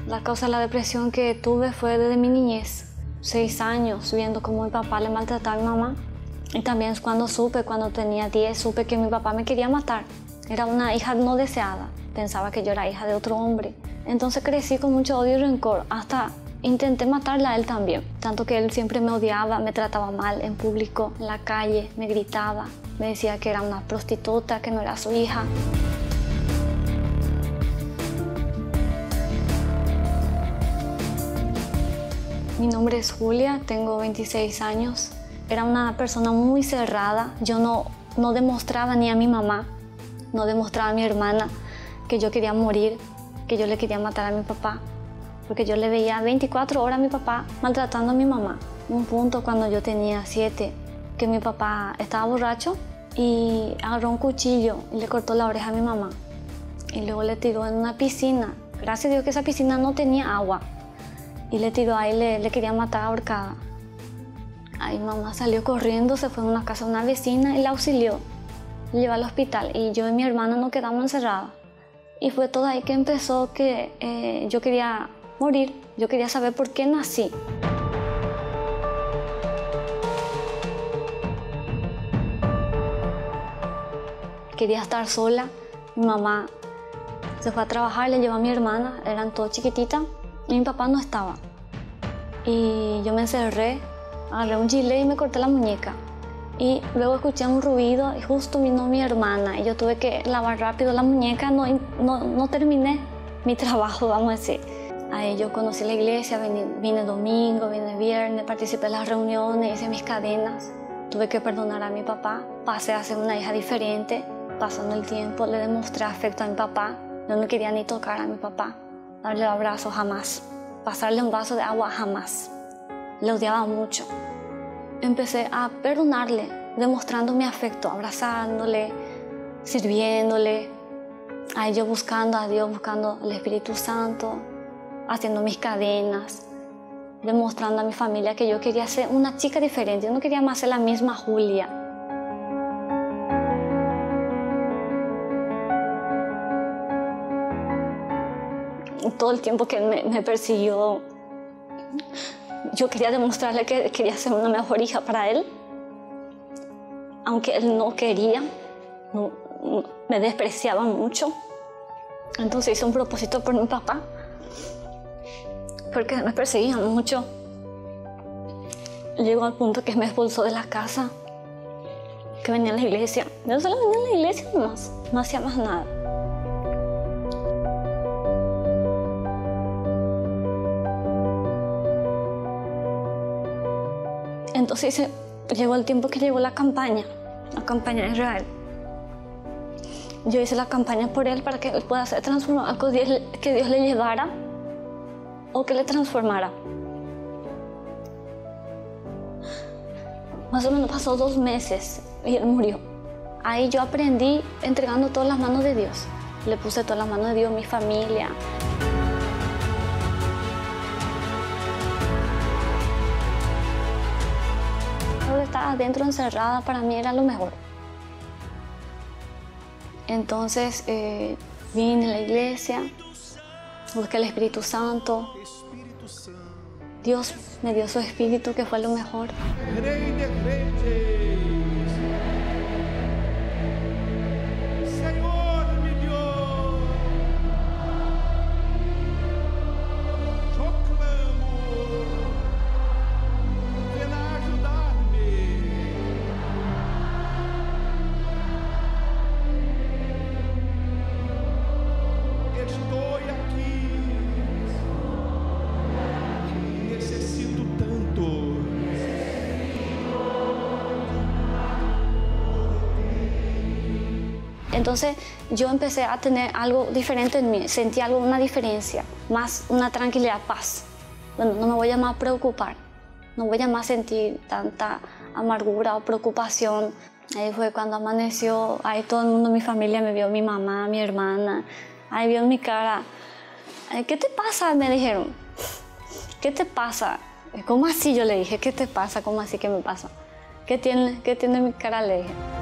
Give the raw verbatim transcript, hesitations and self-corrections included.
La causa de la depresión que tuve fue desde mi niñez. Seis años viendo cómo mi papá le maltrataba a mi mamá. Y también cuando supe, cuando tenía diez, supe que mi papá me quería matar. Era una hija no deseada. Pensaba que yo era hija de otro hombre. Entonces crecí con mucho odio y rencor. Hasta intenté matarle a él también. Tanto que él siempre me odiaba, me trataba mal en público, en la calle, me gritaba. Me decía que era una prostituta, que no era su hija. Mi nombre es Julia, tengo veintiséis años. Era una persona muy cerrada. Yo no, no demostraba ni a mi mamá, no demostraba a mi hermana que yo quería morir, que yo le quería matar a mi papá. Porque yo le veía veinticuatro horas a mi papá maltratando a mi mamá. Un punto cuando yo tenía siete, que mi papá estaba borracho y agarró un cuchillo y le cortó la oreja a mi mamá. Y luego le tiró en una piscina. Gracias a Dios que esa piscina no tenía agua. Y le tiró ahí, le, le quería matar ahorcada. Ahí mamá salió corriendo, se fue a una casa de una vecina y la auxilió. Le llevó al hospital y yo y mi hermana nos quedamos encerradas. Y fue todo ahí que empezó que eh, yo quería morir. Yo quería saber por qué nací. Quería estar sola. Mi mamá se fue a trabajar, le llevó a mi hermana, eran todas chiquititas. Y mi papá no estaba. Y yo me encerré, agarré un gilet y me corté la muñeca. Y luego escuché un ruido y justo vino mi hermana. Y yo tuve que lavar rápido la muñeca, no, no, no terminé mi trabajo, vamos a decir. Ahí yo conocí la iglesia, vine, vine domingo, vine viernes, participé en las reuniones, hice mis cadenas. Tuve que perdonar a mi papá, pasé a ser una hija diferente. Pasando el tiempo le demostré afecto a mi papá. Yo no quería ni tocar a mi papá. Darle un abrazo jamás, pasarle un vaso de agua jamás. Le odiaba mucho. Empecé a perdonarle, demostrando mi afecto, abrazándole, sirviéndole, a ello buscando a Dios, buscando al Espíritu Santo, haciendo mis cadenas, demostrando a mi familia que yo quería ser una chica diferente, yo no quería más ser la misma Julia. Todo el tiempo que él me, me persiguió, yo quería demostrarle que quería ser una mejor hija para él, aunque él no quería, no, no, me despreciaba mucho. Entonces hice un propósito por mi papá, porque me perseguía mucho. Llegó al punto que me expulsó de la casa, que venía a la iglesia. Yo solo venía a la iglesia nomás, no hacía más nada. Entonces llegó el tiempo que llegó la campaña, la campaña de Israel. Yo hice la campaña por él para que él pueda ser transformado, que Dios, que Dios le llevara o que le transformara. Más o menos pasó dos meses y él murió. Ahí yo aprendí entregando todas las manos de Dios. Le puse todas las manos de Dios, mi familia. Estar adentro encerrada para mí era lo mejor. Entonces eh, vine a la iglesia, busqué el Espíritu Santo. Dios me dio su espíritu, que fue lo mejor. Entonces yo empecé a tener algo diferente en mí, sentí algo, una diferencia, más una tranquilidad, paz. Bueno, no me voy a más preocupar, no voy a más sentir tanta amargura o preocupación. Ahí fue cuando amaneció, ahí todo el mundo, mi familia me vio, mi mamá, mi hermana, ahí vio mi cara. ¿Qué te pasa? Me dijeron. ¿Qué te pasa? ¿Cómo así? Yo le dije, ¿qué te pasa? ¿Cómo así? ¿Qué me pasa? ¿Qué tiene, qué tiene mi cara? Le dije.